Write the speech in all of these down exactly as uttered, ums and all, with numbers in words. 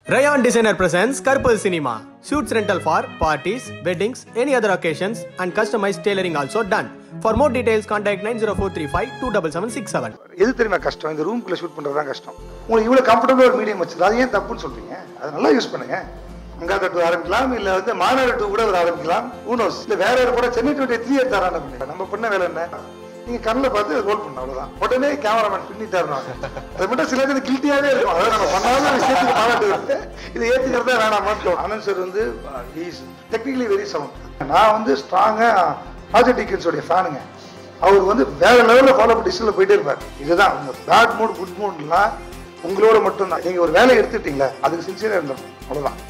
Rayon Designer presents Karpal Cinema. Shoots rental for parties, weddings, any other occasions and customized tailoring also done. For more details contact nine zero four three five two seven seven six seven. எது தெரியுமா கஷ்டம்? இந்த ரூம்குள்ள shoot பண்றது தான் கஷ்டம். உங்களுக்கு இவ்வளவு கம்ஃபர்டபுள் ஒரு மீடியம் வச்சது அது ஏன் தப்புன்னு சொல்றீங்க? அதை நல்லா யூஸ் பண்ணுங்க. அங்காத டூ ஆரம்பிக்கலாம், இல்ல வந்து மாநகர டூ கூட ஒரு ஆரம்பிக்கலாம். ஊனோஸ் இல்ல வேற ஒரு கூட சென்னை டுவெண்ட்டி த்ரீ எடுத்து ஆரம்பிக்கலாம். நம்ம பண்ண வேலை என்ன? நீங்க கண்ணில் பார்த்து ரோல் பண்ணணும், அவ்வளவுதான். உடனே கேமராமேன் பின்னிட்டாரு. அது மட்டும் சில பேர் கில்ட்டியாவே இருக்கும். அதாவது நம்ம பண்ணாலும் விஷயத்துக்கு பாராட்டு வருது, இதை ஏற்றுக்கிறதா வேணாமான்னு. ஆனந்த் சார் வந்து இஸ் டெக்னிக்கலி வெரி சவுண்ட். நான் வந்து ஸ்ட்ராங்கா ராஜர் டீக்கன்ஸோடைய ஃபேனுங்க. அவர் வந்து வேற லெவலில் ஃபாலோ பண்ணி டிஸ்டில் போயிட்டே இருப்பார். இதுதான் உங்க பேட் மூட் குட் மூட்லாம் உங்களோட மட்டும்தான். நீங்க ஒரு வேலையை எடுத்துட்டீங்களா அதுக்கு சின்சியரா இருந்தோம், அவ்வளவுதான்.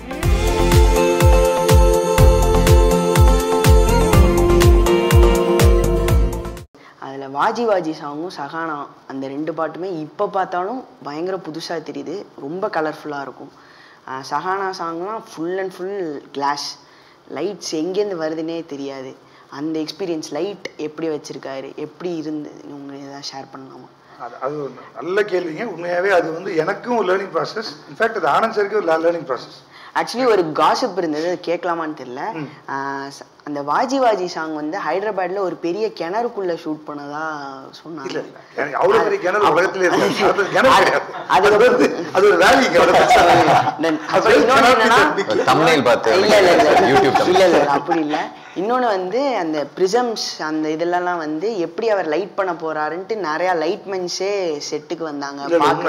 அதில் வாஜி வாஜி சாங்கும் சகானா அந்த ரெண்டு பாட்டுமே இப்போ பார்த்தாலும் பயங்கர புதுசாக தெரியுது, ரொம்ப கலர்ஃபுல்லாக இருக்கும். சகானா சாங்லாம் full and full glass lights எங்கேருந்து வருதுன்னே தெரியாது. அந்த எக்ஸ்பீரியன்ஸ் லைட் எப்படி வச்சுருக்காரு, எப்படி இருந்து உங்களை எதாவது ஷேர் பண்ணலாமா? அது அது ஒரு நல்ல கேள்விங்க. உண்மையாகவே அது வந்து எனக்கும் ஒரு லேர்னிங் ப்ராசஸ். இன்ஃபேக்ட் அது ஆனந்த் சாருக்கு ஒரு லேர்னிங் ப்ராசஸ். ஆக்சுவலி ஒரு காசிப் இருந்தது, அது கேட்கலாமான்னு தெரியல. அந்த வாஜி வாஜி சாங் வந்து ஹைதராபாத்ல ஒரு பெரிய கிணறுக்குள்ள ஷூட் பண்ணதா சொன்னாங்க. அவ்வளவு பெரிய கிணறு உலகத்திலே இருக்கு. அது ஒரு வேலி. இல்ல இல்ல அப்படி இல்ல. இன்னொன்னு வந்து அந்த பிரிசம்ஸ் அந்த இதெல்லாம் வந்து எப்படி அவர் லைட் பண்ண போறாருன்ட்டு நிறைய லைட்மென்ஸே செட்டுக்கு வந்தாங்க.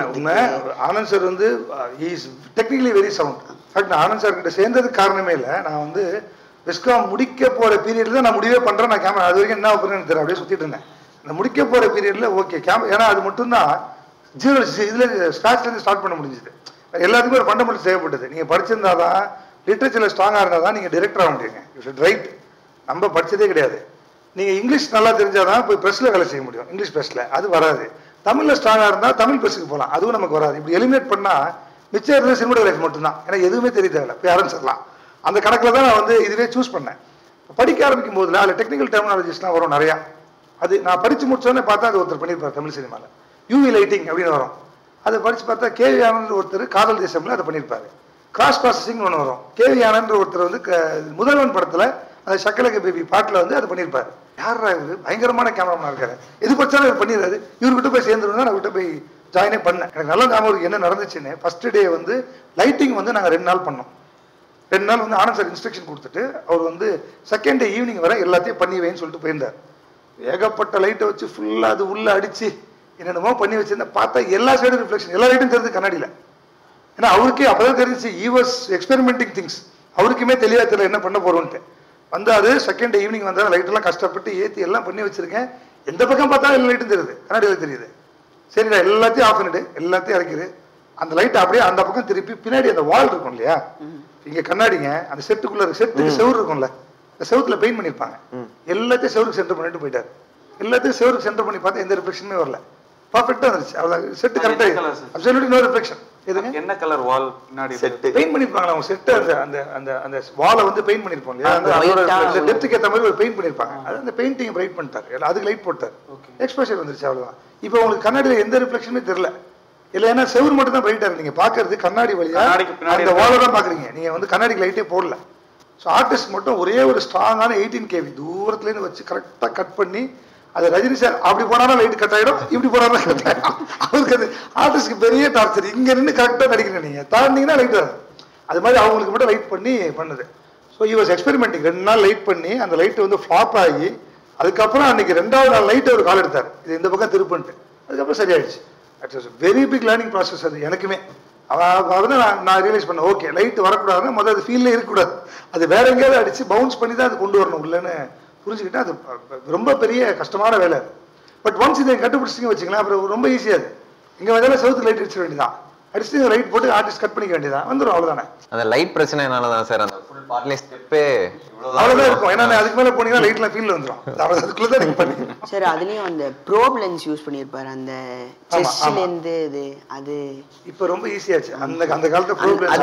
ஆனந்த் சார் வந்து technically very sound. Anand sir கிட்ட சேர்ந்ததுக்கு காரணமே இல்லை. நான் வந்து விஸ்காம் முடிக்க போற பீரியட்ல நான் முடிவே பண்றேன். நான் கேமரா அது வரைக்கும் என்ன பண்ணுறேன்னு தெரியல, அப்படியே சுத்திட்டு இருந்தேன். அந்த முடிக்க போற பீரியட்ல ஓகே கேமரா, ஏன்னா அது மட்டும்தான் ஜீரோ இதுல ஸ்கிராச்ல இருந்து ஸ்டார்ட் பண்ண முடிஞ்சது. எல்லாத்துக்குமே ஒரு ஃபண்டமெண்டல் தேவைப்பட்டது. நீங்க படிச்சிருந்தாதான் லிட்ரேச்சர்ல ஸ்ட்ராங்கா இருந்தாதான் நீங்க டைரக்டர் ஆக முடியுங்க. You should right. நம்ம படிச்சதே கிடையாது. நீங்க இங்கிலீஷ் நல்லா தெரிஞ்சாதான் போய் பிரஸ்ல வேலை செய்ய முடியும். இங்கிலீஷ் பிரஸ்ல அது வராது. தமிழ்ல ஸ்ட்ராங்கா இருந்தா தமிழ் பிரஸ்க்கு போகலாம், அதுவும் நமக்கு வராது. இப்படி எலிமினேட் பண்ணா மிச்சம் இருந்தது சினிமாட்டோகிராஃபி மட்டும்தான். ஏன்னா எதுவுமே தெரிய தேவையில்ல, போய் ஆரம்பிச்சிடலாம். அந்த கணக்கில் தான் நான் வந்து இதுவே சூஸ் பண்ணேன். படிக்க ஆரம்பிக்கும் போதுல அதில் டெக்னிக்கல் டெர்மினாலஜிஸ்லாம் வரும் நிறையா. அது நான் படித்து முடிச்சோடனே பார்த்தா அது ஒருத்தர் பண்ணியிருப்பார் தமிழ் சினிமாவில். யூவி லைட்டிங் அப்படின்னு வரும். அதை படித்து பார்த்தா கேவி ஆனந்த் ஒருத்தர் காதல் தேசம்ல அதை பண்ணியிருப்பாரு. கிராஸ் ப்ராசஸிங் ஒன்று வரும். கேவி ஆனந்த் ஒருத்தர் வந்து முதல்வன் படத்தில் அந்த சக்கலக பேபி பாட்டில் வந்து அதை பண்ணியிருப்பாரு. யாரா இவர் பயங்கரமான கேமராமேனா இருக்காரு, எது படிச்சாலும் இவர் பண்ணிடுறாரு. இவர்கிட்ட போய் சேர்ந்துருந்தா நான் விட்டு போய் ஜாயினே பண்ணேன். எனக்கு நல்ல ஞாபகம் என்ன நடந்துச்சுன்னு. ஃபர்ஸ்ட் டே வந்து லைட்டிங் வந்து நாங்கள் ரெண்டு நாள் பண்ணோம். ரெண்டு நாள் வந்து ஆனந்த் சார் இன்ஸ்ட்ரக்ஷன் கொடுத்துட்டு அவர் வந்து செகண்ட் டே ஈவினிங் வர எல்லாத்தையும் பண்ணி வைன்னு சொல்லிட்டு போயிருந்தார். ஏகப்பட்ட லைட்டை வச்சு ஃபுல்லாக அது உள்ள அடிச்சு என்னென்னமோ பண்ணி வச்சிருந்தேன். பார்த்தா எல்லா சைடும் ரிஃப்ளெக்ஷன், எல்லா லைட்டும் தெரிஞ்சு கண்ணாடியில். ஏன்னா அவருக்கே அப்பதான் தெரிஞ்சு ஈ வாஸ் எக்ஸ்பெரிமெண்டிங் திங்ஸ். அவருக்குமே தெளிவா தெரியல என்ன பண்ண போறோம்ட்டு. வந்து அது செகண்ட் டே ஈவினிங் வந்தால் லைட்டெல்லாம் கஷ்டப்பட்டு ஏற்றி எல்லாம் பண்ணி வச்சிருக்கேன். எந்த பக்கம் பார்த்தா எல்லா லைட்டும் தெரியுது, கண்ணாடியில் தெரியுது. சரிடா எல்லாத்தையும் ஆஃப் பண்ணிட்டு எல்லாத்தையும் இறக்கிடு. அந்த லைட் அப்படியே அந்த பக்கம் திருப்பி பின்னாடி அந்த வால் இருக்கும் இல்லையா, இங்க கண்ணாடிங்க அந்த செட்டுக்குள்ள செட்டுக்கு செவுரு இருக்கும்ல, அந்த செவுத்துல பெயிண்ட் பண்ணிருப்பாங்க. எல்லாத்தையும் செவருக்கு சென்டர் பண்ணிட்டு போயிட்டாரு. எல்லாத்தையும் செவருக்கு சென்டர் பண்ணி பார்த்தா எந்த ரிஃப்ளெக்ஷனுமே வரல, பர்ஃபெக்ட்டா இருந்துச்சு. அவ்வளவு செட்டு கரெக்டா அப்சல்யூட்லி நோ ரிஃப்ளெக்ஷன். எதுங்க என்ன கலர் வால் பின்னாடி செட் பெயிண்ட் பண்ணிருப்பாங்க. அவங்க செட் அந்த அந்த அந்த அந்த வாலை வந்து பெயிண்ட் பண்ணிருப்போம் இல்லையா, அந்த அதோட டெப்த்துக்கு ஏற்ற மாதிரி ஒரு பெயிண்ட் பண்ணிருப்பாங்க. அது அந்த பெயிண்டிங் பிரைட் பண்ணிட்டாரு, அதுக்கு லைட் போட்டாரு, எக்ஸ்போஷர் வந்துருச்சு, அவ்வளவுதான். இப்போ உங்களுக்கு கண்ணாடியில் எந்த ரிஃப்ளெக்ஷனுமே தெரியல. இல்ல ஏன்னா செவுரு மட்டும் தான் பிரைட்டா இருக்கு. நீங்க பாக்குறது கண்ணாடி வழியா அந்த வாலை தான் பாக்குறீங்க. நீங்க வந்து கண்ணாடிக்கு லைட்டே போடல. ஸோ ஆர்டிஸ்ட் மட்டும் ஒரே ஒரு ஸ்ட்ராங்கான எயிட்டீன் கேவி தூரத்துல இருந்து வச்சு கரெக்டா கட் பண்ணி, அது ரஜினி சார் அப்படி போனாலும் லைட் கட் ஆயிடும், இப்படி போனாலும் கட் ஆயிடும். அவருக்கு அது ஆர்டிஸ்ட்க்கு பெரிய டார்ச்சர். இங்க இருந்து கரெக்டா நடிக்கிறீங்க, நீங்க தாண்டிங்கன்னா லைட் வரும். அது மாதிரி அவங்களுக்கு மட்டும் லைட் பண்ணி பண்ணுது. So you was experimenting. ரெண்டு நாள் லைட் பண்ணி அந்த லைட் வந்து ஃபிளாப் ஆகி அதுக்கப்புறம் அன்னைக்கு ரெண்டாவது நாள் லைட் ஒரு கால் எடுத்தார், இது இந்த பக்கம் திருப்பின்ட்டு. அதுக்கப்புறம் சரியாயிடுச்சு. It was very big learning process அது எனக்குமே. அதாவது நான் நான் ரியலைஸ் பண்ணேன், ஓகே லைட் வரக்கூடாதுன்னா முதல்ல அது ஃபீல்லே இருக்கக்கூடாது, அது வேற எங்கேயாவது அடிச்சு பவுன்ஸ் பண்ணி தான் அது கொண்டு வரணும் உள்ளன்னு புரிஞ்சுக்கிட்டா. அது ரொம்ப பெரிய கஷ்டமான வேலை. பட் ஒன்ஸ் இதை கண்டுபிடிச்சிங்க வச்சுக்கலாம், அப்புறம் ரொம்ப ஈஸியாக அது. இங்கே வந்தாலும் செவுத்து லைட் அடிச்சிட வேண்டியதான், அடிச்சுட்டு லைட் போட்டு ஆர்டிஸ்ட் கட் பண்ணிக்க வேண்டியதான், வந்துடும், அவ்வளோதானே. அந்த லைட் பிரச்சனைனால தான் சார் அந்த ஃபுல் பார்ட்லி ஸ்டெப்பே அவ்வளோதான் இருக்கும். ஏன்னா அதுக்கு மேலே போனீங்கன்னா லைட்லாம் ஃபீல்ல வந்துடும், அதுக்குள்ளே தான் நீங்கள் பண்ணிக்கணும். சார் அதுலேயும் அந்த ப்ரோப் லென்ஸ் யூஸ் பண்ணியிருப்பாரு அந்த செஸ்ட்லேருந்து இது. அது இப்போ ரொம்ப ஈஸியாச்சு. அந்த அந்த காலத்துல ப்ரோப் லென்ஸ்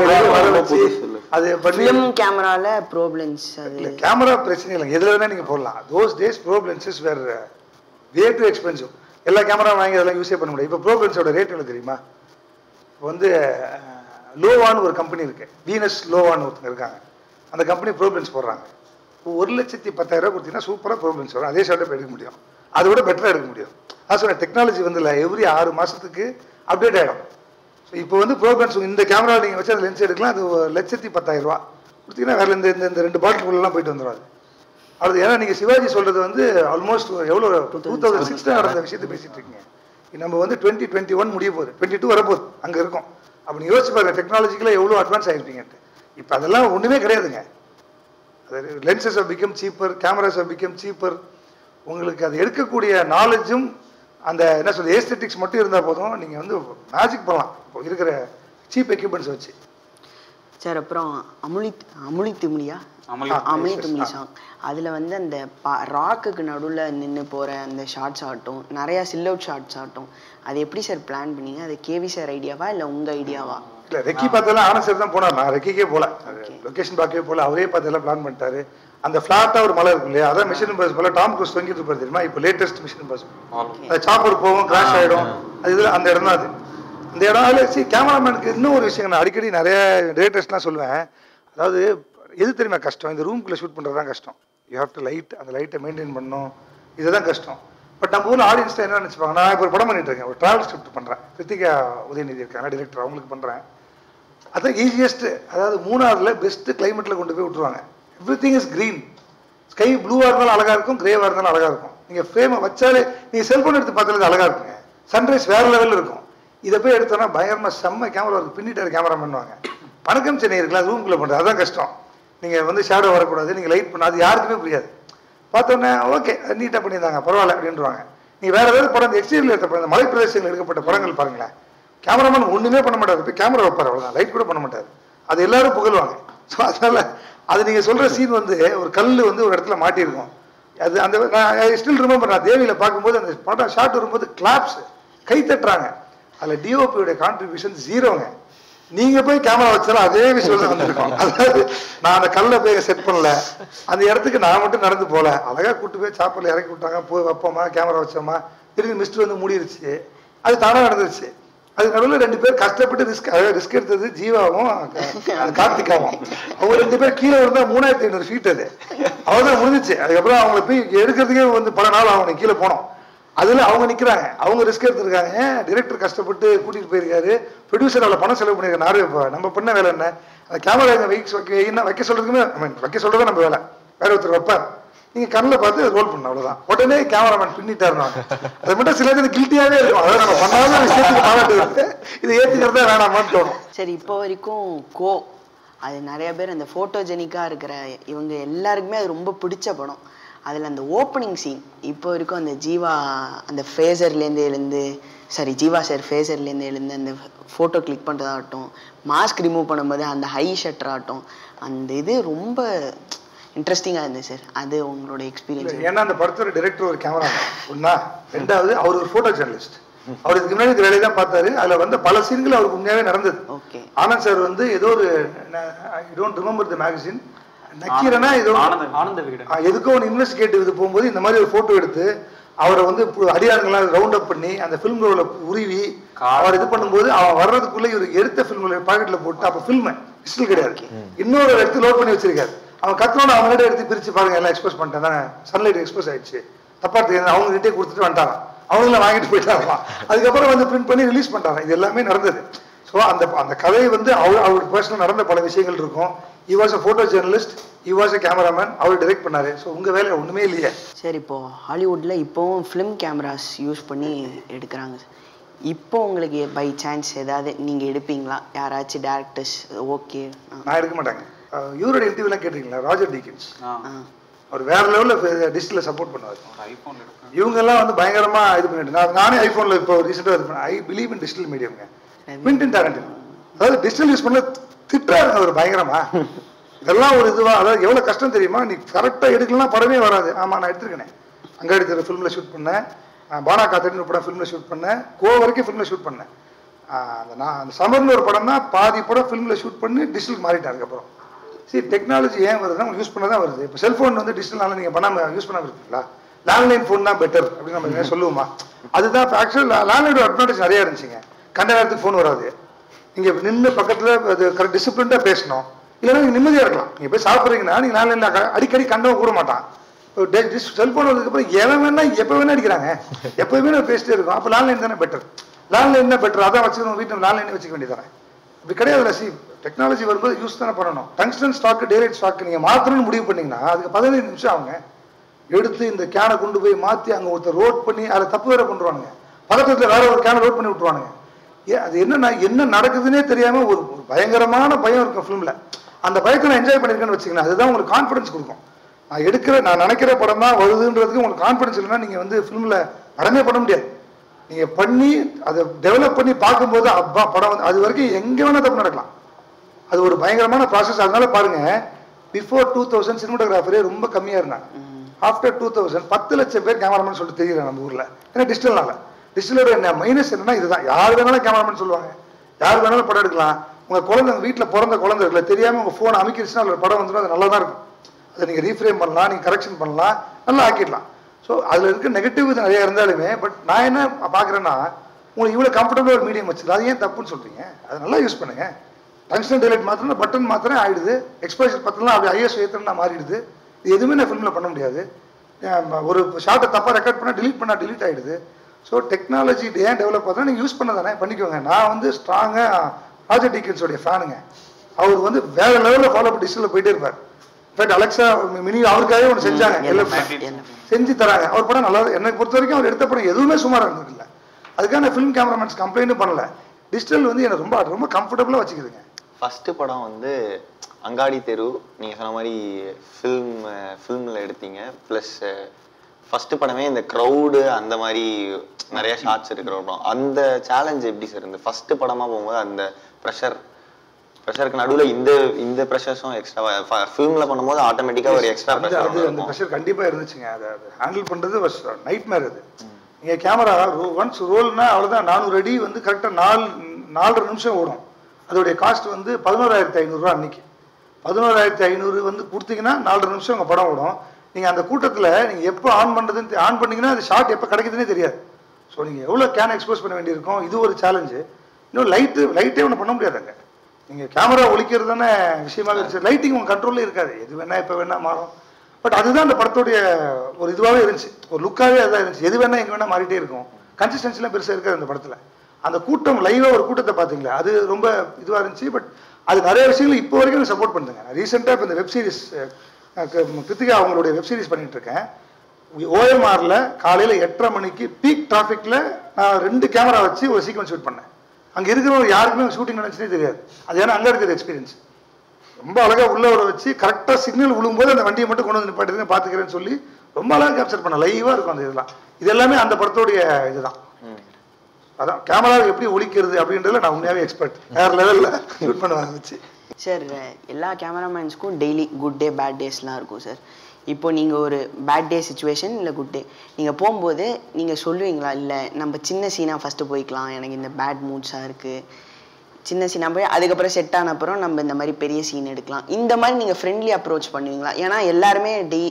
அது ஃபிலிம் கேமரால ப்ரோப் லென்ஸ். அது கேமரா பிரச்சனை இல்லை, எதுல வேணா நீங்க போடலாம். Those days probe lenses were way too expensive. எல்லா கேமரா வாங்கி அதெல்லாம் யூஸே பண்ண முடியாது. இப்போ ப்ரோப் லென்ஸோட ரேட் என்ன தெரியுமா? இப்போ வந்து லோவான்னு ஒரு கம்பெனி இருக்கு, வீனஸ் லோவான்னு ஒருத்தங்க இருக்காங்க. அந்த கம்பெனி ப்ரோப்ளன்ஸ் போடுறாங்க. ஒரு லட்சத்தி பத்தாயிரம் ரூபாய் கொடுத்தீங்கன்னா சூப்பராக ப்ரோப்ளன்ஸ் வரும். அதே ஷார்ட்டை எடுக்க முடியும், அதை விட பெட்டராக எடுக்க முடியும். அது சொல்ல டெக்னாலஜி வந்து இல்லை, எவ்ரி ஆறு மாதத்துக்கு அப்டேட் ஆகிடும். ஸோ இப்போ வந்து ப்ரோப்ளன்ஸ் இந்த கேமரா நீங்கள் வச்சு அந்த லென்ஸ் எடுக்கலாம். அது ஒரு லட்சத்தி பத்தாயிரம் ரூபா கொடுத்தீங்கன்னா வேறு இந்த இந்த ரெண்டு பாட்டிலுக்குள்ளெல்லாம் போயிட்டு வந்துடும். அது அது ஏன்னா நீங்கள் சிவாஜி சொல்கிறது வந்து ஆல்மோஸ்ட் எவ்வளோ டூ தௌசண்ட் சிக்ஸ்டில் நடந்த விஷயத்தை பேசிகிட்டு இருக்கீங்க. நம்ம வந்து டுவெண்ட்டி டுவெண்ட்டி ஒன் முடிய போகுது, டுவெண்ட்டி டூ வரப்போகுது, அங்கே இருக்கும். அப்போ நீங்கள் யோசிச்சு பாருங்க டெக்னாலஜிக்கலாக எவ்வளோ அட்வான்ஸ் ஆகிருப்பீங்கன்ட்டு. இப்போ அதெல்லாம் ஒன்றுமே கிடையாதுங்க. அது lenses of become cheaper, cameras of become cheaper. உங்களுக்கு அது எடுக்கக்கூடிய நாலேஜும் அந்த என்ன சொல்றது ஏஸ்தெட்டிக்ஸ் மட்டும் இருந்தால் போதும், நீங்கள் வந்து மேஜிக் பண்ணலாம் இப்போ இருக்கிற சீப் எக்யூப்மெண்ட்ஸ் வச்சு. சார் அப்புறம் அமுலி அமுலி திமிலியா அமுலி திமிலி சாங், அதில் வந்து அந்த பா ராக்குக்கு நடுவில் நின்று போகிற அந்த ஷார்ட்ஸ் ஆகட்டும், நிறையா சில் அவுட் ஷார்ட்ஸ் ஆகட்டும், அது எப்படி சார் பிளான் பண்ணீங்க? அது கேவி சார் ஐடியாவா இல்லை உங்கள் ஐடியாவா? இல்லை ரெக்கி பார்த்தெல்லாம் ஆனந்த் சார் தான் போனார், நான் ரெக்கிக்கே போகல, லொக்கேஷன் பார்க்கவே போகல. அவரே பார்த்தெல்லாம் பிளான் பண்ணிட்டாரு. அந்த ஃப்ளாட்டாக ஒரு மலை இருக்கும் இல்லையா, அதான் மிஷின் பஸ் போல டாம் க்ரூஸ் தொங்கிட்டு இருப்பாரு தெரியுமா, இப்போ லேட்டஸ்ட் மிஷின் பஸ். அது சாப்பர் போகும், கிராஷ் ஆகிடும், அது இதில் அந்த இடம் தான் அது. இந்த இடம் சி கேமராமேனுக்கு இன்னும் ஒரு விஷயம் நான் அடிக்கடி நிறைய லேட்டஸ்ட்லாம் சொல்லுவேன். அதாவது எது தெரியுமா கஷ்டம், இந்த ரூம்குள்ளே ஷூட் பண்ணுறது தான் கஷ்டம். யூ ஹேவ் டு லைட், அந்த லைட்டை மெயின்டைன் பண்ணணும், இதுதான் கஷ்டம். பட் நம்ம ஊரில் ஆடியன்ஸ் என்ன நினச்சிப்பாங்க, நான் இப்போ ஒரு படம் பண்ணிட்டு இருக்கேன், ஒரு ட்ராவல் ஸ்கிரிப்ட் பண்ணுறேன், கிருத்திகா உதயநிதி இருக்காங்க டிரெக்டர், அவங்களுக்கு பண்ணுறேன். அதான் ஈஸியஸ்ட்டு. அதாவது மூணாறுல பெஸ்ட்டு கிளைமேட்டில் கொண்டு போய் விட்டுருவாங்க. Everything is green, sky ப்ளூவாக இருந்தாலும் அழகாக இருக்கும், கிரேவாக இருந்தாலும் அழகாக இருக்கும். நீங்கள் ஃப்ரேமை வச்சாலே நீங்கள் செல்ஃபோன் எடுத்து பார்த்தாலே அழகாக இருக்குங்க. சன்ரைஸ் வேறு லெவலில் இருக்கும். இதை போய் எடுத்தோன்னா பயங்கரமாக செம்ம கேமரா இருக்குது, பின்னிட்டார் கேமரா பண்ணுவாங்க. வணக்கம் சென்னை இருக்கலாம் ரூம்குள்ளே பண்ணுறது, அதான் கஷ்டம். நீங்கள் வந்து ஷேடோ வரக்கூடாது, நீங்கள் லைட் பண்ண, அது யாருக்குமே புரியாது. பார்த்தோன்னே ஓகே நீட்டாக பண்ணியிருந்தாங்க பரவாயில்ல அப்படின்றாங்க. நீங்கள் வேறு ஏதாவது படம் எக்ஸ்டீரியல் எடுத்த படம், மலை பிரதேசங்கள் எடுக்கப்பட்ட படங்கள் பாருங்களேன், கேமராமேன் ஒன்றுமே பண்ண மாட்டார், போய் கேமரா வைப்பார், அவ்வளோதான், லைட் கூட பண்ண மாட்டார். அது எல்லாரும் புகழ்வாங்க. ஸோ அதனால் அது நீங்கள் சொல்கிற சீன் வந்து ஒரு கல் வந்து ஒரு இடத்துல மாட்டியிருக்கும். அது அந்த நான் ஸ்டில் ரிமெம்பர், நான் தேவியில் பார்க்கும்போது அந்த படம் ஷாட் வரும்போது கிளாப்ஸ் கை தட்டுறாங்க. அதில் டிஓபியோடைய கான்ட்ரிபியூஷன் ஜீரோங்க. நீங்கள் போய் கேமரா வச்சாலும் அதே விஷயம் தான் வந்திருக்கோம். அதாவது நான் அந்த கல்லை போய் செட் பண்ணல, அந்த இடத்துக்கு நான் மட்டும் நடந்து போகல, அழகாக கூட்டு போய் சாப்பிடல இறக்கி விட்டாங்க, போய் வைப்போமா கேமரா வச்சோமா, திரும்பி மிஸ்டர் வந்து மூடிருச்சு, அது தானாக நடந்துருச்சு. அது நடுவில் ரெண்டு பேர் கஷ்டப்பட்டு ரிஸ்க் அதாவது ரிஸ்க் எடுத்தது ஜீவாவும் கார்த்திகாவும். அவங்க ரெண்டு பேர் கீழே இருந்தால் மூணாயிரத்தி ஐநூறு ஃபீட் அது அவ்வளோதான் முடிஞ்சிச்சு. அதுக்கப்புறம் அவங்கள போய் எடுக்கிறதுக்கே வந்து பல நாள் அவங்க கீழே போனோம். அதில் அவங்க நிற்கிறாங்க, அவங்க ரிஸ்க் எடுத்துருக்காங்க, டிரெக்டர் கஷ்டப்பட்டு கூட்டிகிட்டு போயிருக்காரு, ப்ரொடியூசர் அவ்வளோ பணம் செலவு பண்ணியிருக்காரு. நாரு இப்போ நம்ம பண்ண வேலை என்ன, அந்த கேமரா எங்கள் வைக்க வைக்க வைக்க சொல்கிறதுக்குமே ஐ மீன் வைக்க சொல்கிறதே நம்ம வேலை, வேற ஒருத்தர் வைப்பார், நீங்கள் கண்ணில் பார்த்து ரோல் பண்ண அவ்வளோதான். உடனே கேமராமேன் பின்னிட்டாருனா அதை மட்டும் சில இது கில்ட்டியாகவே இருக்கும். அதாவது நம்ம பண்ணாத விஷயத்துக்கு பாராட்டு வருது, இதை ஏற்றுக்கிறதா வேணாமான்னு தோணும். சரி இப்போ வரைக்கும் கோ அது நிறைய பேர் அந்த ஃபோட்டோஜெனிக்காக இருக்கிற இவங்க எல்லாருக்குமே அது ரொம்ப பிடிச்ச படம். அதில் அந்த ஓப்பனிங் சீன் இப்போ வரைக்கும் அந்த ஜீவா அந்த ஃபேஸர்லேருந்து எழுந்து சாரி ஜீவா சார் ஃபேஸர்லேருந்து எழுந்து அந்த ஃபோட்டோ கிளிக் பண்ணுறதாகட்டும், மாஸ்க் ரிமூவ் பண்ணும்போது அந்த ஹை ஷட்டர் ஆகட்டும், அந்த இது ரொம்ப இன்ட்ரெஸ்டிங்காக இருந்தது சார். அது உங்களோட எக்ஸ்பீரியன்ஸ்? ஏன்னா அந்த படத்தோட டைரக்டர் ஒரு கேமரா ஒன்றா, ரெண்டாவது அவர் ஒரு ஃபோட்டோ ஜேர்னலிஸ்ட், அவர் இதுக்கு முன்னாடி இந்த வேலையை தான் பார்த்தாரு. அதில் வந்து பல சீன்கள் அவருக்கு உண்மையாகவே நடந்தது. ஓகே. ஆனந்த் சார் வந்து ஏதோ ஒரு I don't remember the magazine நக்கீரனா ஏதோ எதுக்கோ ஒன்று இன்வெஸ்டிகேட்டிவ் இது போகும்போது இந்த மாதிரி ஒரு ஃபோட்டோ எடுத்து அவரை வந்து அடியாருங்களாம் ரவுண்ட் அப் பண்ணி அந்த ஃபிலிம் ரோல உருவி அவர் இது பண்ணும்போது அவன் வர்றதுக்குள்ளே இவர் எடுத்த ஃபிலிம் பாக்கெட்டில் போட்டு, அப்போ ஃபில்ம் டிஜிட்டல் கிடையாது, இன்னொரு எடுத்து லோட் பண்ணி வச்சிருக்காரு. அவன் கத்தனோட அவங்கள்ட்ட எடுத்து பிரித்து பாருங்க எல்லாம் எக்ஸ்போஸ் பண்ணிட்டேன் தானே, சன்லைட் எக்ஸ்போஸ் ஆயிடுச்சு, தப்பா தெரியாது, அவங்க கிட்டே கொடுத்துட்டு வந்துட்டாங்க, அவங்களாம் வாங்கிட்டு போயிட்டாங்க. அதுக்கப்புறம் வந்து பிரிண்ட் பண்ணி ரிலீஸ் பண்ணிட்டாங்க. இது எல்லாமே நடந்தது. ஸோ அந்த அந்த கதை வந்து அவர் அவருக்கு பர்சனல் நடந்த பல விஷயங்கள் இருக்கும். he was a photo journalist, he was a cameraman, அவர் டைரக்ட் பண்ணாரு. ஸோ உங்கள் வேலை ஒன்றுமே இல்லையே. சரி, இப்போது ஹாலிவுட்டில் இப்போவும் ஃபிலிம் கேமராஸ் யூஸ் பண்ணி எடுக்கிறாங்க. இப்போ உங்களுக்கு பை சான்ஸ் ஏதாவது நீங்கள் எடுப்பீங்களா? யாராச்சும் டேரக்டர்ஸ் ஓகே? நான் எடுக்க மாட்டாங்க. இவரோட இன்டர்வியூலாம் கேட்டிருக்கீங்களா? ராஜர் டீக்கின்ஸ் அவர் வேற லெவலில் டிஜிட்டலில் சப்போர்ட் பண்ணுவார். இவங்கெல்லாம் வந்து பயங்கரமாக இது பண்ணிட்டு நான் நானே ஐஃபோனில் இப்போ ரீசெண்டாக இது பண்ணேன். ஐ பிலீவ் இன் டிஜிட்டல் மீடியம்ங்க. குவிண்டன் டாரண்டினோ அதாவது டிஜிட்டல் யூஸ் பண்ண திட்டா இருக்கு ஒரு பயங்கரமா. இதெல்லாம் ஒரு இதுவா, அதாவது எவ்வளோ கஷ்டம் தெரியுமா? நீ கரெக்டாக எடுக்கலாம் படமே வராது. ஆமாம், நான் எடுத்துருக்கேனே, அங்கே எடுக்கிற ஃபிலிமில் ஷூட் பண்ணேன், பானா காத்தடின்னு படம் ஃபிலிமில் ஷூட் பண்ணேன், கோ வரைக்கும் ஃபிலிமில் ஷூட் பண்ணேன். அந்த நான் அந்த சமர்னு ஒரு படம் தான் பாதி படம் ஃபிலிமில் ஷூட் பண்ணி டிஜிட்டலுக்கு மாறிட்டேன். அதுக்கப்புறம் சரி டெக்னாலஜி ஏன் வருதுன்னா உங்களுக்கு யூஸ் பண்ண தான் வருது. இப்போ செல்ஃபோன் வந்து டிஜிட்டல்னால நீங்கள் பண்ணாமல் யூஸ் பண்ணாமல் இருக்கீங்களா? லேண்ட்லைன் ஃபோன் தான் பெட்டர் அப்படின்னு நம்ம சொல்லுவோமா? அதுதான் ஆக்சுவலாக லேண்ட்லைனோட அட்வான்டேஜ் நிறையா இருந்துச்சுங்க. கண்ட நேரத்துக்கு ஃபோன் வராது, இங்கே நின்று பக்கத்தில் அது கரெக்ட் டிசிப்ளின்டாக பேசணும். இல்லைன்னா நீங்கள் நிம்மதியாக இருக்கலாம். நீங்கள் போய் சாப்பிட்றீங்கன்னா நீங்கள் நாலு அடிக்கடி கண்டவன் கூட மாட்டான். செல்ஃபோன் வந்ததுக்கப்புறம் எவன் வேணா எப்போ வேணா அடிக்கிறாங்க, எப்போயுமே நம்ம பேசிட்டே இருக்கோம். அப்போ லேண்ட்லைன் தானே பெட்டர். லேண்ட்லைன் தான் பெட்டர். அதான் வச்சுக்கணும், வீட்டில் லேண்ட்லைன் வச்சுக்க வேண்டியதானே. இப்படி கிடையாது. சி டெக்னாலஜி வரும்போது யூஸ் தானே பண்ணணும். டங்ஸ்டன் ஸ்டாக்கு டேலைட் ஸ்டாக்கு நீங்கள் மாற்றணும்னு முடிவு பண்ணிங்கன்னா அதுக்கு பதினைந்து நிமிஷம் ஆகுங்க. எடுத்து இந்த கேனை கொண்டு போய் மாற்றி அங்கே ஒருத்தர் ரோட் பண்ணி அதில் தப்பு வேற பண்ணுறானுங்க. பக்கத்தில் வேற ஒரு கேனை ரோட் பண்ணி விட்டுருவானுங்க. ஏன் அது என்னன்னா என்ன நடக்குதுன்னே தெரியாமல் ஒரு ஒரு பயங்கரமான பயம் இருக்கும் ஃபிலிமில். அந்த பயத்தை நான் என்ஜாய் பண்ணியிருக்கேன்னு வச்சுக்கணும். அதுதான் உங்களுக்கு கான்ஃபிடன்ஸ் கொடுக்கும். நான் எடுக்கிற நான் நினைக்கிற படம் தான் வருதுன்றதுக்கு உங்களுக்கு கான்ஃபிடன்ஸ் இல்லைன்னா நீங்கள் வந்து ஃபிலிமில் படமே பண்ண முடியாது. நீங்கள் பண்ணி அதை டெவலப் பண்ணி பார்க்கும்போது அப்பா படம் வந்து அது வரைக்கும் எங்கே வேணால் தப்பு நடக்கலாம். அது ஒரு பயங்கரமான ப்ராசஸ். அதனால பாருங்க, பிஃபோர் டூ தௌசண்ட் சினிமாட்டோகிராஃபரே ரொம்ப கம்மியாக இருந்தாங்க. ஆஃப்டர் டூ தௌசண்ட் பத்து லட்சம் பேர் கேமராமேன் சொல்லிட்டு தெரியல நம்ம ஊரில். ஏன்னா டிஜிட்டல்னால டிஜிட்டலோட என்ன மைனஸ் என்னன்னா இதுதான். யார் வேணாலும் கேமராமேன் சொல்லுவாங்க, யார் வேணாலும் படம் எடுக்கலாம். உங்கள் குழந்தை வீட்டில் பிறந்த குழந்தை இருக்குல்ல, தெரியாமல் உங்கள் ஃபோன் அமைக்கிடுச்சுன்னா அதில் படம் வந்துடும். அது நல்லா தான் இருக்கும். அதை நீங்கள் ரீஃப்ரேம் பண்ணலாம், நீங்கள் கரெக்ஷன் பண்ணலாம், நல்லா ஆக்கிடலாம். ஸோ அதில் இருக்க நெகட்டிவ் இது நிறையா இருந்தாலுமே பட் நான் என்ன பார்க்குறேன்னா உங்களுக்கு இவ்வளோ கம்ஃபர்டபுளாக ஒரு மீடியம் வச்சுருது. அது ஏன் தப்புன்னு சொல்கிறீங்க? அதை நல்லா யூஸ் பண்ணுங்கள். டங்ஸ்டன் டேலைட் மாத்திரம் பட்டன் மாத்திரம் ஆகிடுது. எக்ஸ்போஷர் பத்தலாம் அப்படி ஐஎஸ் ஏற்றனா மாறிடுது. இது எதுவுமே நான் ஃபிலிமில் பண்ண முடியாது. ஒரு ஷார்ட்டை தப்பாக ரெக்கார்ட் பண்ணால் டிலீட் பண்ணால் டிலீட் ஆகிடுது. ஸோ டெக்னாலஜி ஏன் டெவலப் ஆகுதுன்னா நீங்கள் யூஸ் பண்ண தானே பண்ணிக்கோங்க. நான் வந்து ஸ்ட்ராங்காக ராஜர் டீக்கன்ஸோடைய ஃபேனுங்க. அவர் வந்து வேற லெவலில் ஃபாலோ பண்ணி டிஜிட்டலில் போயிட்டே இருப்பார். இன்ஃபேக்ட் அலெக்ஸா மினி அவருக்காகவே ஒன்று செஞ்சாங்க, எல்லாம் செஞ்சு தராங்க. அவர் படம் நல்லா, என்னை பொறுத்த வரைக்கும் அவர் எடுத்த படம் எதுவுமே சுமாராக இருந்ததில்லை. அதுக்கான ஃபிலிம் கேமராமேன்ஸ் கம்ப்ளைண்ட்டும் பண்ணல. டிஜிட்டல் வந்து எனக்கு ரொம்ப ரொம்ப கம்ஃபர்டபுளாக வச்சுக்குதுங்க. ஃபர்ஸ்ட் படம் வந்து அங்காடி தெரு, நீங்கள் சொன்ன மாதிரி ஃபில்ம் ஃபில்மில் எடுத்தீங்க. ப்ளஸ் ஃபர்ஸ்ட் படமே இந்த க்ரௌடு அந்த மாதிரி நிறைய ஷார்ட்ஸ் இருக்கிற படம். அந்த சேலஞ்ச் எப்படி சார் இந்த ஃபர்ஸ்ட் படமாக போகும்போது அந்த ப்ரெஷர் ப்ரெஷருக்கு நடுவில் இந்த இந்த ப்ரெஷர்ஸும் எக்ஸ்ட்ரா ஃபிலிமில் பண்ணும்போது ஆட்டோமேட்டிக்காக ஒரு எக்ஸ்ட்ரா ப்ரெஷர் அது அந்த ப்ரெஷர் கண்டிப்பாக இருந்துச்சுங்க. அதை அது ஹேண்டில் பண்ணுறது வாஸ் நைட் மேர். அது நீங்கள் கேமரா ஒன்ஸ் ரோல்னா அவ்வளோதான். நானூறு அடி வந்து கரெக்டாக நாலு நாலரை நிமிஷம் ஓடும். அதோடைய காஸ்ட் வந்து பதினோராயிரத்தி ஐநூறுரூவா அன்னைக்கு. பதினோராயிரத்தி ஐநூறு வந்து கொடுத்தீங்கன்னா நாலரை நிமிஷம் உங்கள் படம் ஓடும். நீங்கள் அந்த கூட்டத்தில் நீங்கள் எப்போ ஆன் பண்ணுறதுன்னு ஆன் பண்ணிங்கன்னா அது ஷார்ட் எப்போ கிடைக்குதுன்னே தெரியாது. ஸோ நீங்கள் எவ்வளோ கேன் எக்ஸ்போஸ் பண்ண வேண்டியிருக்கும். இது ஒரு சேலஞ்சு. இன்னும் லைட்டு லைட்டே ஒன்று பண்ண முடியாதுங்க. நீங்கள் கேமரா ஒழிக்கிறது தானே விஷயமாக இருந்துச்சு. லைட்டிங் உங்கள் கண்ட்ரோல்லே இருக்காது. எது வேணால் எப்போ வேணால் மாறும். பட் அதுதான் அந்த படத்துடைய ஒரு இதுவாகவே இருந்துச்சு, ஒரு லுக்காகவே அதுதான் இருந்துச்சு. எது வேணால் எங்கே வேணால் மாறிட்டே இருக்கும். கன்சிஸ்டன்சிலாம் பெருசாக இருக்காது அந்த படத்தில். அந்த கூட்டம் லைவாக ஒரு கூட்டத்தை பார்த்தீங்களா, அது ரொம்ப இதுவாக இருந்துச்சு. பட் அது நிறைய விஷயங்கள் இப்போ வரைக்கும் எனக்கு சப்போர்ட் பண்ணுதுங்க. நான் ரீசெண்டாக இப்போ இந்த வெப் சீரிஸ் கிருத்திகா அவங்களுடைய வெப் சீரிஸ் பண்ணிட்டு இருக்கேன். ஓஎம்ஆரில் காலையில் எட்டரை மணிக்கு பீக் டிராஃபிக்கில் நான் ரெண்டு கேமரா வச்சு ஒரு சீக்வன்ஸ் ஷூட் பண்ணேன். அங்கே இருக்கிறவங்க யாருக்குமே ஷூட்டிங் நினச்சதே தெரியாது. அது ஏன்னா அங்கே இருக்கிற எக்ஸ்பீரியன்ஸ் ரொம்ப அழகாக உள்ளவரை வச்சு கரெக்டாக சிக்னல் விழும்போது அந்த வண்டியை மட்டும் கொண்டு வந்து நிப்பாட்டி பார்த்துக்கிறேன்னு சொல்லி ரொம்ப அழகாக கேப்சர் பண்ண லைவாக இருக்கும் அந்த இதெல்லாம். இது எல்லாமே அந்த படத்தோடைய இதுதான். அதான் கேமராவை எப்படி ஒழிக்கிறது அப்படின்றதுல நான் உண்மையாகவே எக்ஸ்பர்ட். வேறு லெவலில் ஷூட் பண்ணுவாங்க வச்சு. சார் எல்லா கேமராமேன்ஸ்க்கும் டெய்லி குட் டே பேட் டேஸ்லாம் இருக்கும் சார். இப்போ நீங்கள் ஒரு பேட் டே சுச்சுவேஷன் இல்லை குட் டே நீங்கள் போகும்போது நீங்கள் சொல்லுவீங்களா, இல்லை நம்ம சின்ன சீனாக ஃபஸ்ட்டு போய்க்கலாம், எனக்கு இந்த பேட் மூட்ஸாக இருக்குது, சின்ன சீனாக போய் அதுக்கப்புறம் செட் ஆன அப்புறம் நம்ம இந்த மாதிரி பெரிய சீன் எடுக்கலாம், இந்த மாதிரி நீங்கள் ஃப்ரெண்ட்லி அப்ரோச் பண்ணுவீங்களா? ஏன்னா எல்லாருமே டெய்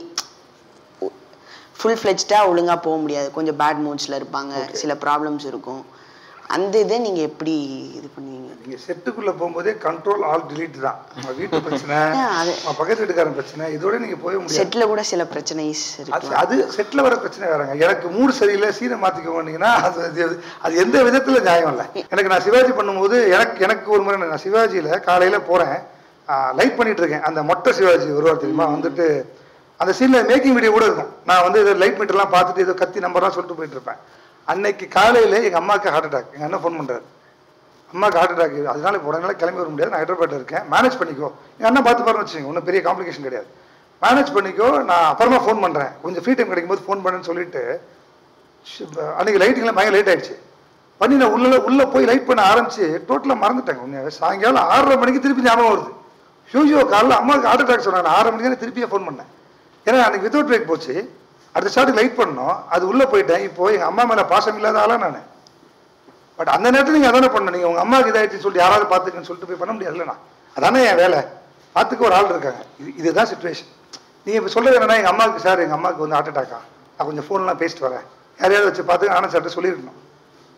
ஃபுல் ஃப்ளெஜ்டாக ஒழுங்காக போக முடியாது. கொஞ்சம் பேட் மூட்ஸில் இருப்பாங்க, சில ப்ராப்ளம்ஸ் இருக்கும். அந்த இதை நீங்கள் எப்படி இது பண்ணுவீங்க? நீங்கள் செட்டுக்குள்ளே போகும்போதே கண்ட்ரோல் ஆல் டிலீட் தான். நம்ம வீட்டு பிரச்சனை, பக்கத்து வீட்டுக்காரன் பிரச்சனை, இதோட நீங்கள் போக முடியாது. செட்டில் கூட சில பிரச்சனை இருக்கு. அது செட்டில் வர பிரச்சனை வேறாங்க. எனக்கு மூடு சரியில்லை, சீனை மாற்றிக்க போனீங்கன்னா அது அது எந்த விதத்தில் நியாயம் இல்லை. எனக்கு நான் சிவாஜி பண்ணும்போது எனக்கு எனக்கு ஒரு முறை நான் சிவாஜியில் காலையில் போகிறேன், லைட் பண்ணிட்டு இருக்கேன். அந்த மொட்டை சிவாஜி வருவார் தெரியுமா, வந்துட்டு அந்த சீனில் மேக்கிங் வீடியோ கூட இருக்கும். நான் வந்து இதை லைட் மீட்டர்லாம் பார்த்துட்டு ஏதோ கத்தி நம்பர்லாம் சொல்லிட்டு போயிட்டு இருப்பேன். அன்னைக்கு காலையில் எங்கள் அம்மாவுக்கு ஹார்ட் அட்டாக். எங்கள் அண்ணன் ஃபோன் பண்ணுறாரு, அம்மாவுக்கு ஹார்ட் அட்டாக், அதனால இப்போ உடனே கிளம்பி வர முடியாது, நான் ஹைதராபாத்தில் இருக்கேன், மேனேஜ் பண்ணிக்கோ. எங்கள் அண்ணன் பார்த்து பாருன்னு வச்சுக்கோங்க, ஒன்றும் பெரிய காம்ப்ளிகேஷன் கிடையாது, மேனேஜ் பண்ணிக்கோ, நான் அப்புறமா ஃபோன் பண்ணுறேன், கொஞ்சம் ஃப்ரீ டைம் கிடைக்கும் போது ஃபோன் பண்ணுன்னு சொல்லிட்டு அன்றைக்கி லைட்டுங்கெல்லாம் பயங்கர லைட் ஆகிடுச்சு. பண்ணி நான் உள்ளே உள்ளே போய் லைட் பண்ண ஆரம்பிச்சு டோட்டலாக மறந்துட்டேங்க. உண்மையாகவே சாயங்காலம் ஆறரை மணிக்கு திருப்பி ஞாபகம் வருது. ஷூஷோ காலையில் அம்மாவுக்கு ஹார்ட் அட்டாக் சொன்னாங்க. நான் ஆறரை மணிக்கு தான் திருப்பியே ஃபோன் பண்ணேன். ஏன்னா அன்றைக்கி வித்தவுட் பிரேக் போச்சு. அடுத்த ஷாட்டுக்கு லைட் பண்ணோம், அது உள்ளே போயிட்டேன். இப்போ எங்கள் அம்மா மேலே பாசம் இல்லாத ஆளா நான். பட் அந்த நேரத்தில் நீங்கள் அதானே பண்ணணும். நீங்கள் உங்கள் அம்மாவுக்கு இதாகிடுச்சுன்னு சொல்லிட்டு யாராவது பார்த்துக்குன்னு சொல்லிட்டு போய் பண்ண முடியாதுல்லண்ணா. அதானே என் வேலை. பார்த்துக்க ஒரு ஆள் இருக்காங்க. இது இதுதான் சுச்சுவேஷன். நீங்கள் இப்போ சொல்கிறது என்னன்னா, எங்கள் அம்மாவுக்கு சார் எங்கள் அம்மாவுக்கு வந்து ஹார்ட் அட்டாக்கா, நான் கொஞ்சம் ஃபோன்லாம் பேசிட்டு வரேன், யாரையாவது வச்சு பார்த்து ஆனந்த் சார்ட்ட சொல்லியிருக்கணும்.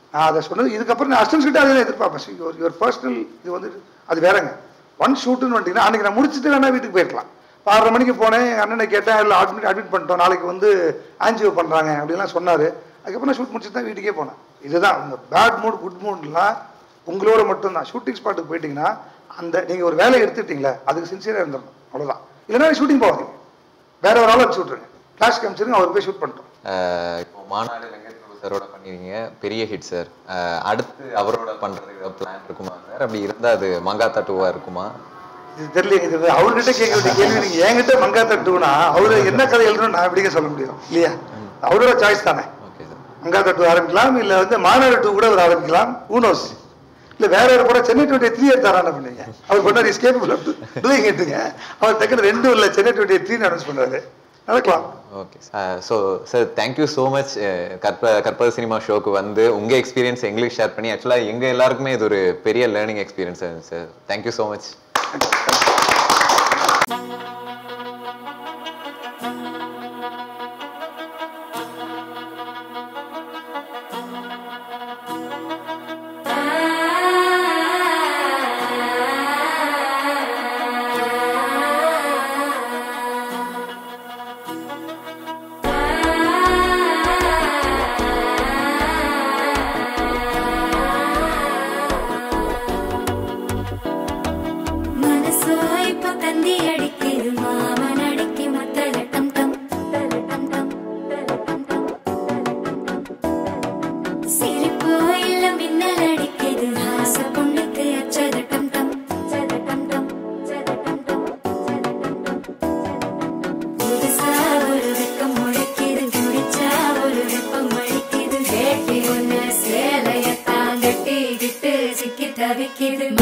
நான் அதை சொன்னது. இதுக்கப்புறம் நான் அசிஸ்டன்ஸ் கிட்ட அதை எதிர்பார்ப்பேன். ஒரு ஒரு பர்சனல் இது வந்து அது வேறங்க. ஒன் ஷூட்டுன்னு வந்துட்டீங்கன்னா அன்றைக்கி நான் முடிச்சுட்டு வேணா வீட்டுக்கு போயிருக்கலாம். ஆறரை மணிக்கு போனேன், எங்கள் அண்ணனை கேட்டேன், இல்லை அட்மிட் அட்மிட் பண்ணிட்டோம், நாளைக்கு வந்து ஆன்ஜியோ பண்ணுறாங்க அப்படின்லாம் சொன்னார். அதுக்கப்புறம் நான் ஷூட் முடிச்சுட்டு தான் வீட்டுக்கே போனேன். இதுதான் உங்கள் பேட் மூட் குட் மூட்லாம் உங்களோட மட்டும்தான். ஷூட்டிங் ஸ்பாட்டுக்கு போயிட்டீங்கன்னா அந்த நீங்கள் ஒரு வேலையை எடுத்துட்டீங்களே அதுக்கு சின்சியராக இருந்துடணும், அவ்வளோதான். இல்லைன்னா ஷூட்டிங் போகாதீங்க, வேற ஒரு ஆள் வச்சு விட்ருங்க, ஃப்ளாஷ் காமிச்சிருங்க, அவர் போய் ஷூட் பண்ணிட்டோம். இப்போ மாநாடு வெங்கட் பிரபு சாரோட பண்ணிருக்கீங்க, பெரிய ஹிட் சார். அடுத்து அவரோட பண்ணுறதுக்கு பிளான் இருக்குமா சார்? அப்படி இருந்தால் அது மங்காத்தா டூவாக இருக்குமா? இது தெரியல. இது அவர்கிட்ட கேட்க வேண்டிய கேள்வி. நீங்கள் என்கிட்ட மங்காத்தா டூனா அவர் என்ன கதை எழுதணும் நான் எப்படிங்க சொல்ல முடியும் இல்லையா? அவரோட சாய்ஸ் தானே. மங்காத்தா டூ ஆரம்பிக்கலாம், இல்லை வந்து மாநாடு டூ கூட அவர் ஆரம்பிக்கலாம், ஊனோஸ். இல்லை வேற ஒரு படம் சென்னை டுவெண்ட்டி த்ரீ எடுத்தாரான பண்ணீங்க, அவர் பண்ணார் எஸ்கேப் டூயிங் எடுத்துங்க. அவர் டக்குனு ரெண்டும் இல்லை சென்னை டுவெண்ட்டி த்ரீ அனௌன்ஸ் பண்ணுறாரு, நடக்கலாம். Okay so sir, thank you so much கற்ப கற்பக சினிமா ஷோக்கு வந்து உங்கள் எக்ஸ்பீரியன்ஸ் எங்களுக்கு ஷேர் பண்ணி. ஆக்சுவலாக எங்கள் எல்லாருக்குமே இது ஒரு பெரிய லேர்னிங் எக்ஸ்பீரியன்ஸ் இருந்துச்சு சார். Thank you so much. தவிக்கிது